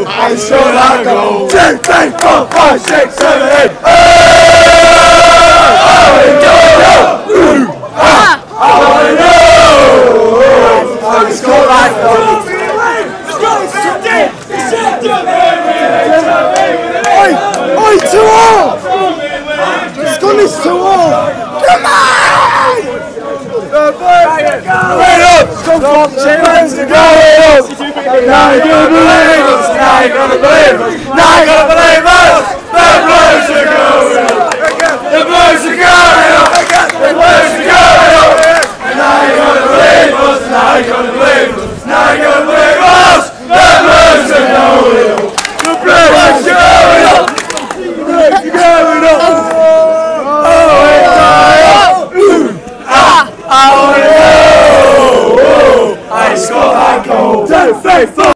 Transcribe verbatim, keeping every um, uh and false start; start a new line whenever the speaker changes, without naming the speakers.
I sure like gold. Two, three, four, five, six, seven, eight. Oh, I know. I sure like gold. Oi, oi, two all. Scotland's two all. Come on! Wait up! Come on, Chants to go up! Now you're gonna believe us! Now you're gonna believe us! Now you're gonna believe us! The Blues are going up! The Blues are going up! The Blues are going up! Now you're gonna believe us! Now you're gonna